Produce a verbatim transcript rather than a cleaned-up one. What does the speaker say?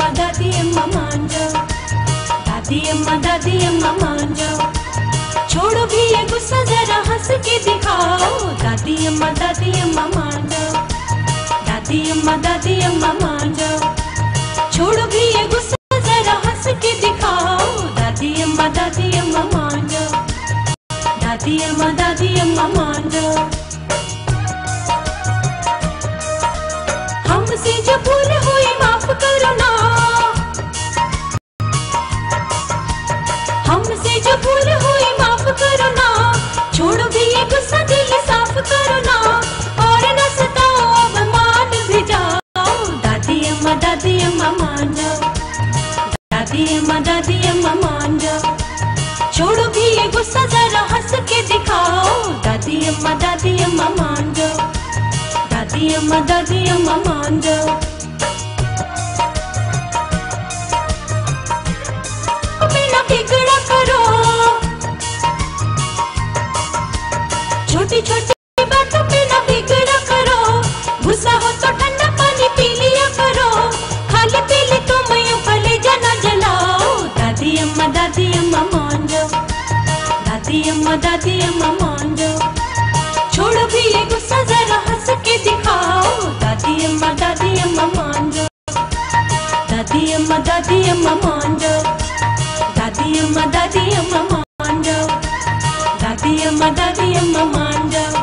अम्मा दादी अम्मा मान जाओ, दादी अम्मा दादी अम्मा मान जाओ। छोड़ो भी ये गुस्सा, जरा हंस के दिखाओ। दादी अम्मा दादी अम्मा मान जाओ, दादी अम्मा दादी अम्मा मान जाओ। छोड़ो भी ये गुस्सा, जरा हंस के दिखाओ। दादी अम्मा दादी अम्मा मान जाओ, दादी अम्मा दादी अम्मा मान जाओ। हमसे जो भूल हुई माफ करो ना, हमसे जो भूल हुई माफ करो ना। छोड़ो भी ये गुस्सा, दिल साफ करो ना। और न सताओ, अब मान भी जाओ। दादी अम्मा दादी अम्मा मान जाओ, दादी अम्मा दादी अम्मा मान जाओ। छोड़ो भी ये गुस्सा, जरा हंस के दिखाओ। दादी अम्मा दादी अम्मा मान जाओ, दादी अम्मा दादी अम्मा मान जाओ। बिना बिगड़ा करो, छोटी छोटी बातों पे ना बिगड़ा करो। गुस्सा हो तो ठंडा पानी पी लिया करो। खाली पीली तो मैं कलेजा ना जलाओ। दादी अम्मा दादी अम्मा मान जाओ, दादी अम्मा दादी अम्मा मान जाओ। छोड़ो भी ये गुस्सा, जरा हंस के दिखाओ। दादी अम्मा दादी अम्मा मान जाओ, दादी अम्मा दादी अम्मा मान जाओ, दादी अम्मा दादी अम्मा मान जाओ, दादी अम्मा दादी अम्मा मान जाओ।